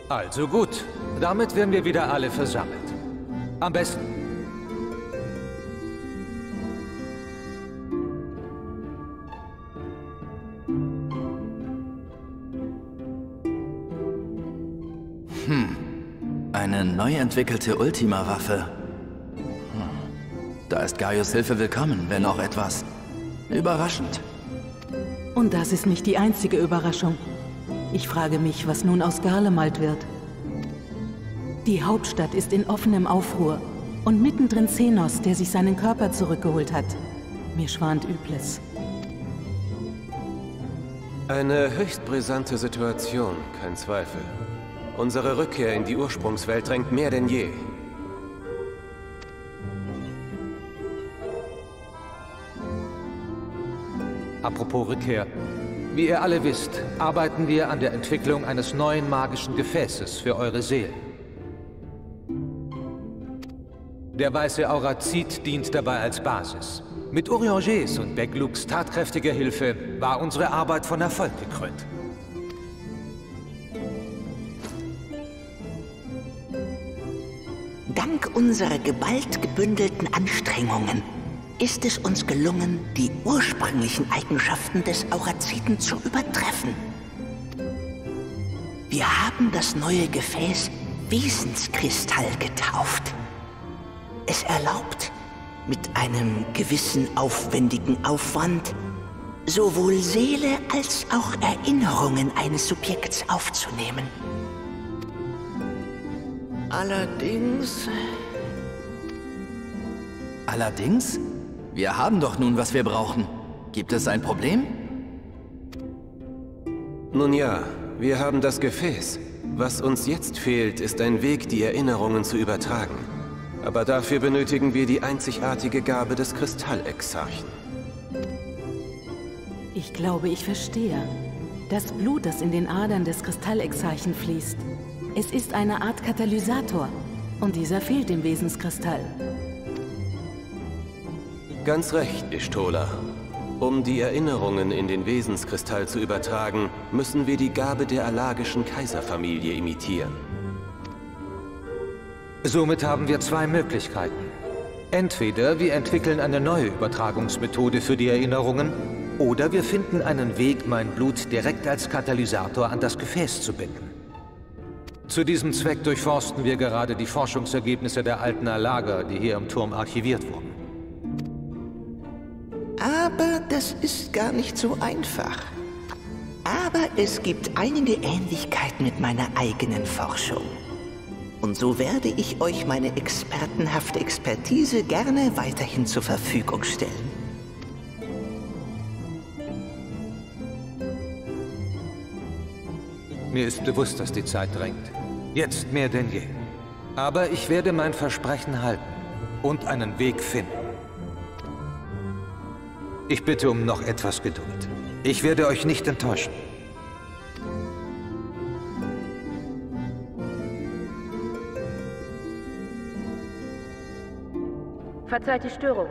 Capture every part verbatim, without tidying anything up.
Also gut. Damit werden wir wieder alle versammelt. Am besten. Hm. Eine neu entwickelte Ultima-Waffe. Hm. Da ist Gaius Hilfe willkommen, wenn auch etwas überraschend. Und das ist nicht die einzige Überraschung. Ich frage mich, was nun aus Garlemald wird. Die Hauptstadt ist in offenem Aufruhr. Und mittendrin Xenos, der sich seinen Körper zurückgeholt hat. Mir schwant Übles. Eine höchst brisante Situation, kein Zweifel. Unsere Rückkehr in die Ursprungswelt drängt mehr denn je. Apropos Rückkehr. Wie ihr alle wisst, arbeiten wir an der Entwicklung eines neuen magischen Gefäßes für eure Seelen. Der weiße Aurazid dient dabei als Basis. Mit Uriangers und Begluks tatkräftiger Hilfe war unsere Arbeit von Erfolg gekrönt. Dank unserer geballt gebündelten Anstrengungen ist es uns gelungen, die ursprünglichen Eigenschaften des Auraziden zu übertreffen. Wir haben das neue Gefäß Wesenskristall getauft. Es erlaubt, mit einem gewissen aufwendigen Aufwand, sowohl Seele als auch Erinnerungen eines Subjekts aufzunehmen. Allerdings... Allerdings? Wir haben doch nun, was wir brauchen. Gibt es ein Problem? Nun ja, wir haben das Gefäß. Was uns jetzt fehlt, ist ein Weg, die Erinnerungen zu übertragen. Aber dafür benötigen wir die einzigartige Gabe des Kristallexarchen. Ich glaube, ich verstehe. Das Blut, das in den Adern des Kristallexarchen fließt. Es ist eine Art Katalysator. Und dieser fehlt im Wesenskristall. Ganz recht, Y'shtola. Um die Erinnerungen in den Wesenskristall zu übertragen, müssen wir die Gabe der alagischen Kaiserfamilie imitieren. Somit haben wir zwei Möglichkeiten. Entweder wir entwickeln eine neue Übertragungsmethode für die Erinnerungen, oder wir finden einen Weg, mein Blut direkt als Katalysator an das Gefäß zu binden. Zu diesem Zweck durchforsten wir gerade die Forschungsergebnisse der alten Alager, die hier im Turm archiviert wurden. Aber das ist gar nicht so einfach. Aber es gibt einige Ähnlichkeiten mit meiner eigenen Forschung. Und so werde ich euch meine expertenhafte Expertise gerne weiterhin zur Verfügung stellen. Mir ist bewusst, dass die Zeit drängt. Jetzt mehr denn je. Aber ich werde mein Versprechen halten und einen Weg finden. Ich bitte um noch etwas Geduld. Ich werde euch nicht enttäuschen. Verzeiht die Störung.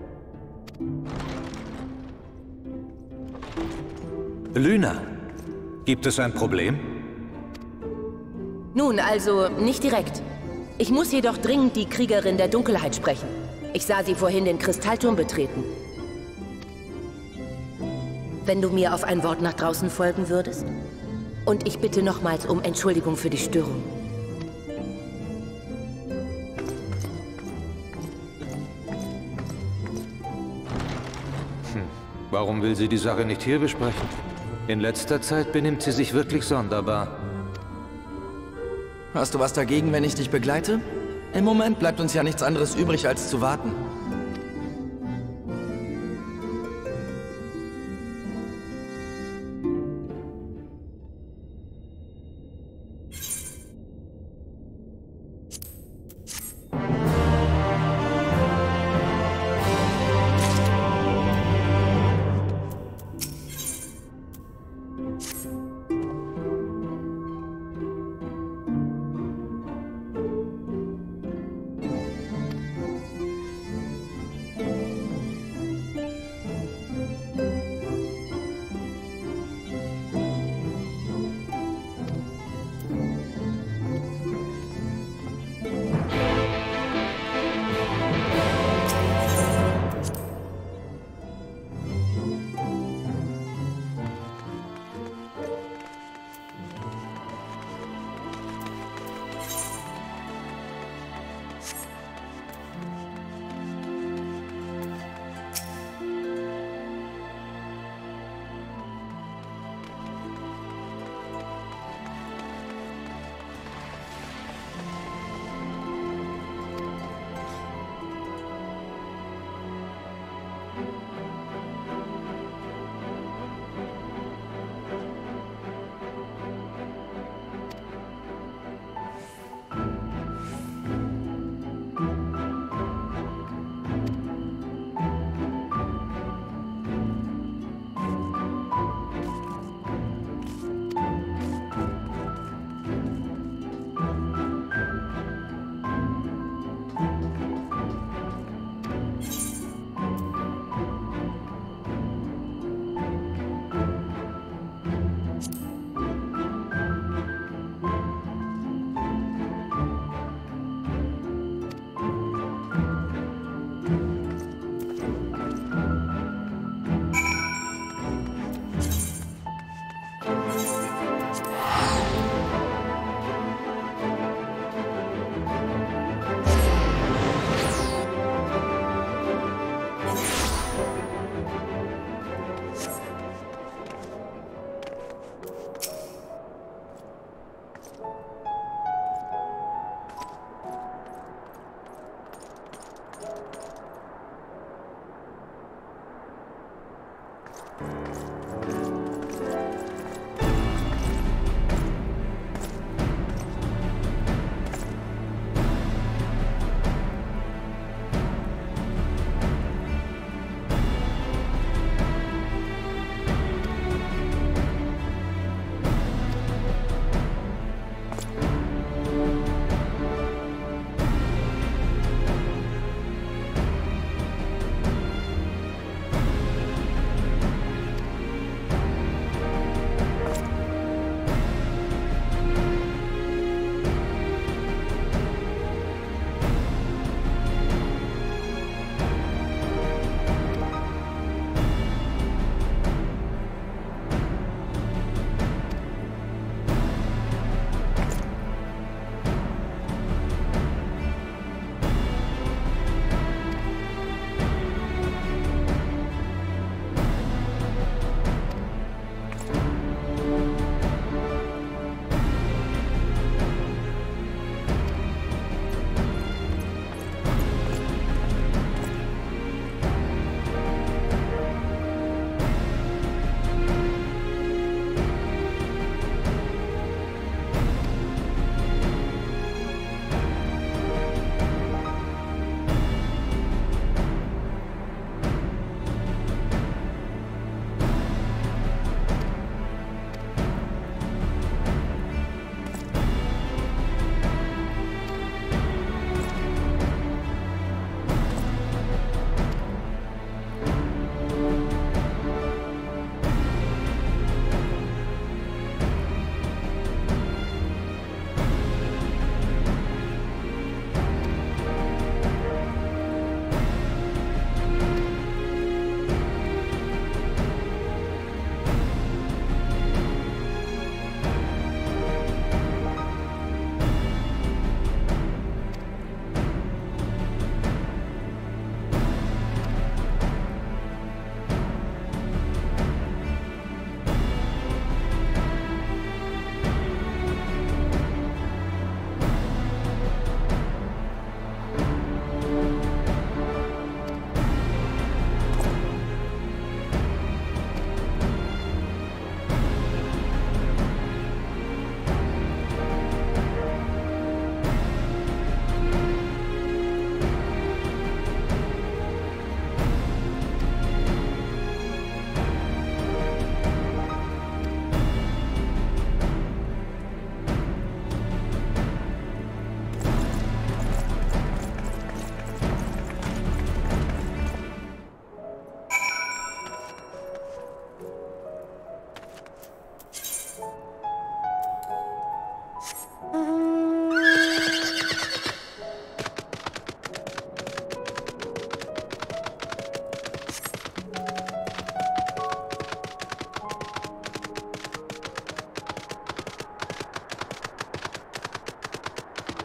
Luna, gibt es ein Problem? Nun, also nicht direkt. Ich muss jedoch dringend die Kriegerin der Dunkelheit sprechen. Ich sah sie vorhin den Kristallturm betreten. Wenn du mir auf ein Wort nach draußen folgen würdest? Und ich bitte nochmals um Entschuldigung für die Störung. Hm. Warum will sie die Sache nicht hier besprechen? In letzter Zeit benimmt sie sich wirklich sonderbar. Hast du was dagegen, wenn ich dich begleite? Im Moment bleibt uns ja nichts anderes übrig, als zu warten.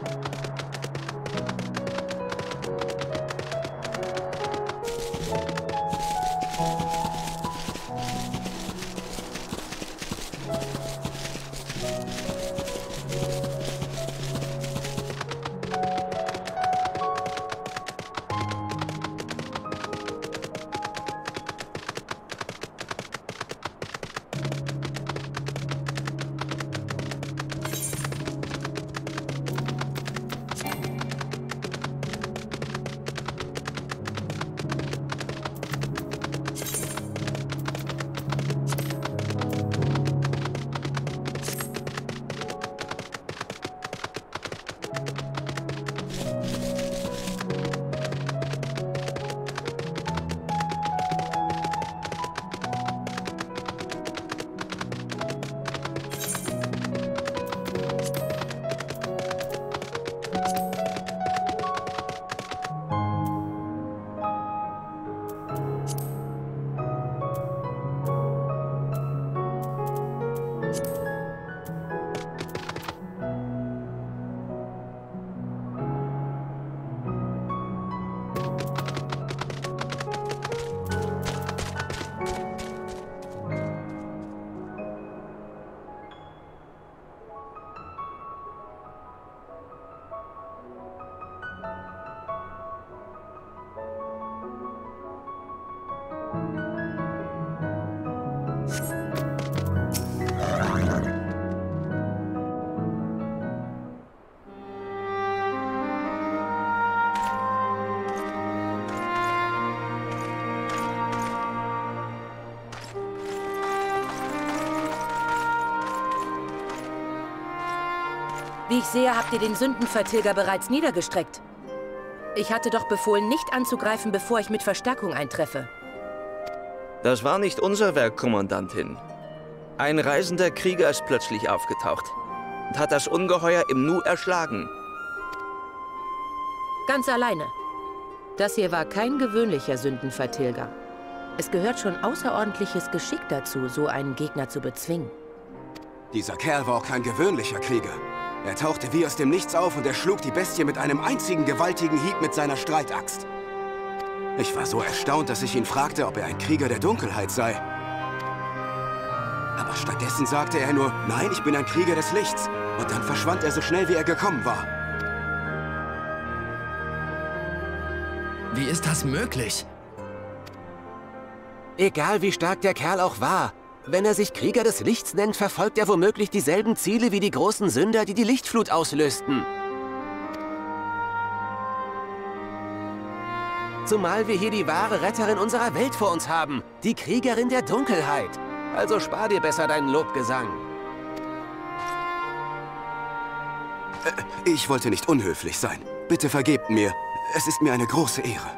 Wie ich sehe, habt ihr den Sündenvertilger bereits niedergestreckt. Ich hatte doch befohlen, nicht anzugreifen, bevor ich mit Verstärkung eintreffe. Das war nicht unser Werk, Kommandantin. Ein reisender Krieger ist plötzlich aufgetaucht und hat das Ungeheuer im Nu erschlagen. Ganz alleine. Das hier war kein gewöhnlicher Sündenvertilger. Es gehört schon außerordentliches Geschick dazu, so einen Gegner zu bezwingen. Dieser Kerl war auch kein gewöhnlicher Krieger. Er tauchte wie aus dem Nichts auf und erschlug die Bestie mit einem einzigen gewaltigen Hieb mit seiner Streitaxt. Ich war so erstaunt, dass ich ihn fragte, ob er ein Krieger der Dunkelheit sei. Aber stattdessen sagte er nur, nein, ich bin ein Krieger des Lichts. Und dann verschwand er so schnell, wie er gekommen war. Wie ist das möglich? Egal wie stark der Kerl auch war, wenn er sich Krieger des Lichts nennt, verfolgt er womöglich dieselben Ziele wie die großen Sünder, die die Lichtflut auslösten. Zumal wir hier die wahre Retterin unserer Welt vor uns haben, die Kriegerin der Dunkelheit. Also spar dir besser deinen Lobgesang. Ich wollte nicht unhöflich sein. Bitte vergebt mir. Es ist mir eine große Ehre.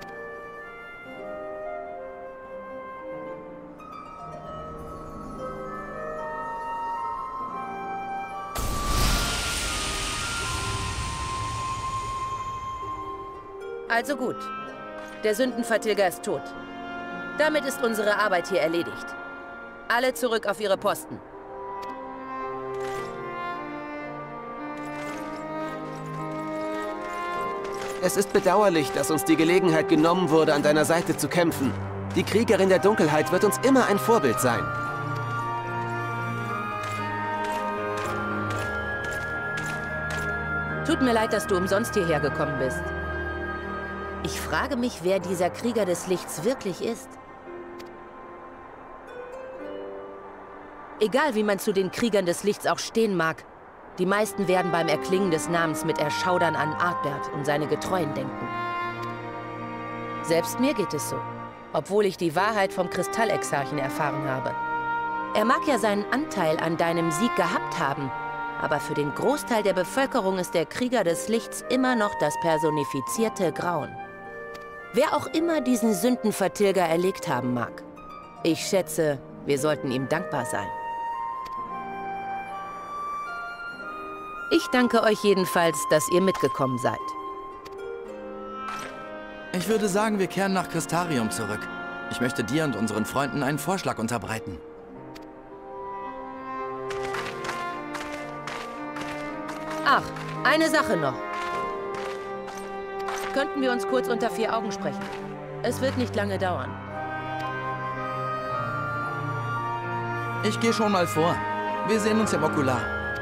Also gut. Der Sündenvertilger ist tot. Damit ist unsere Arbeit hier erledigt. Alle zurück auf ihre Posten. Es ist bedauerlich, dass uns die Gelegenheit genommen wurde, an deiner Seite zu kämpfen. Die Kriegerin der Dunkelheit wird uns immer ein Vorbild sein. Tut mir leid, dass du umsonst hierher gekommen bist. Ich frage mich, wer dieser Krieger des Lichts wirklich ist. Egal, wie man zu den Kriegern des Lichts auch stehen mag, die meisten werden beim Erklingen des Namens mit Erschaudern an Ardbert und seine Getreuen denken. Selbst mir geht es so, obwohl ich die Wahrheit vom Kristallexarchen erfahren habe. Er mag ja seinen Anteil an deinem Sieg gehabt haben, aber für den Großteil der Bevölkerung ist der Krieger des Lichts immer noch das personifizierte Grauen. Wer auch immer diesen Sündenvertilger erlegt haben mag, ich schätze, wir sollten ihm dankbar sein. Ich danke euch jedenfalls, dass ihr mitgekommen seid. Ich würde sagen, wir kehren nach Crystarium zurück. Ich möchte dir und unseren Freunden einen Vorschlag unterbreiten. Ach, eine Sache noch. Könnten wir uns kurz unter vier Augen sprechen? Es wird nicht lange dauern. Ich gehe schon mal vor. Wir sehen uns im Okular.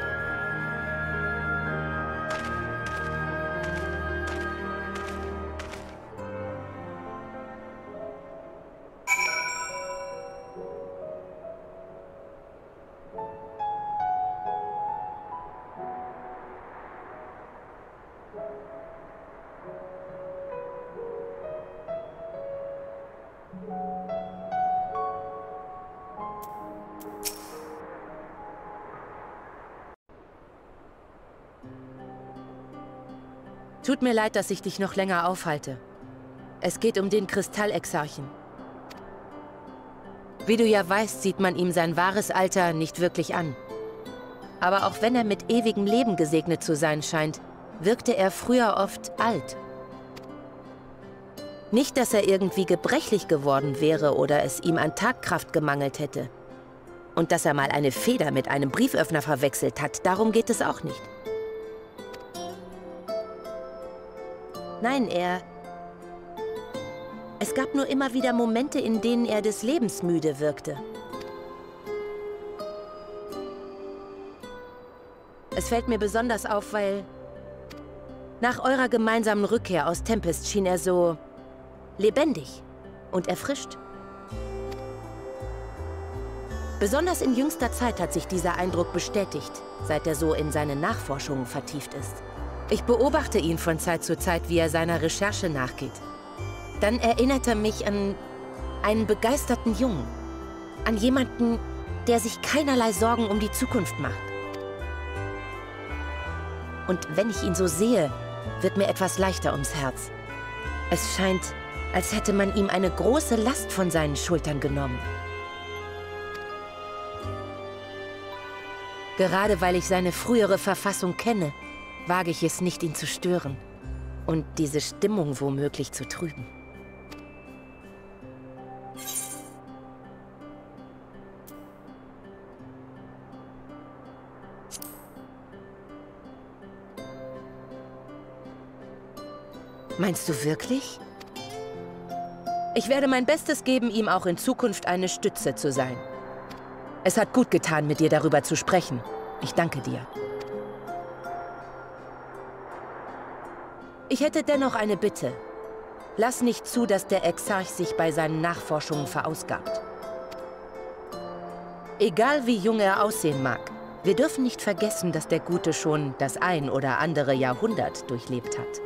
Tut mir leid, dass ich dich noch länger aufhalte. Es geht um den Kristallexarchen. Wie du ja weißt, sieht man ihm sein wahres Alter nicht wirklich an. Aber auch wenn er mit ewigem Leben gesegnet zu sein scheint, wirkte er früher oft alt. Nicht, dass er irgendwie gebrechlich geworden wäre oder es ihm an Tagkraft gemangelt hätte. Und dass er mal eine Feder mit einem Brieföffner verwechselt hat, darum geht es auch nicht. Nein, er... Es gab nur immer wieder Momente, in denen er des Lebens müde wirkte. Es fällt mir besonders auf, weil... Nach eurer gemeinsamen Rückkehr aus Tempest schien er so... lebendig und erfrischt. Besonders in jüngster Zeit hat sich dieser Eindruck bestätigt, seit er so in seine Nachforschungen vertieft ist. Ich beobachte ihn von Zeit zu Zeit, wie er seiner Recherche nachgeht. Dann erinnert er mich an einen begeisterten Jungen. An jemanden, der sich keinerlei Sorgen um die Zukunft macht. Und wenn ich ihn so sehe, wird mir etwas leichter ums Herz. Es scheint, als hätte man ihm eine große Last von seinen Schultern genommen. Gerade weil ich seine frühere Verfassung kenne, wage ich es nicht, ihn zu stören und diese Stimmung womöglich zu trüben. Meinst du wirklich? Ich werde mein Bestes geben, ihm auch in Zukunft eine Stütze zu sein. Es hat gut getan, mit dir darüber zu sprechen. Ich danke dir. Ich hätte dennoch eine Bitte. Lass nicht zu, dass der Exarch sich bei seinen Nachforschungen verausgabt. Egal wie jung er aussehen mag, wir dürfen nicht vergessen, dass der Gute schon das ein oder andere Jahrhundert durchlebt hat.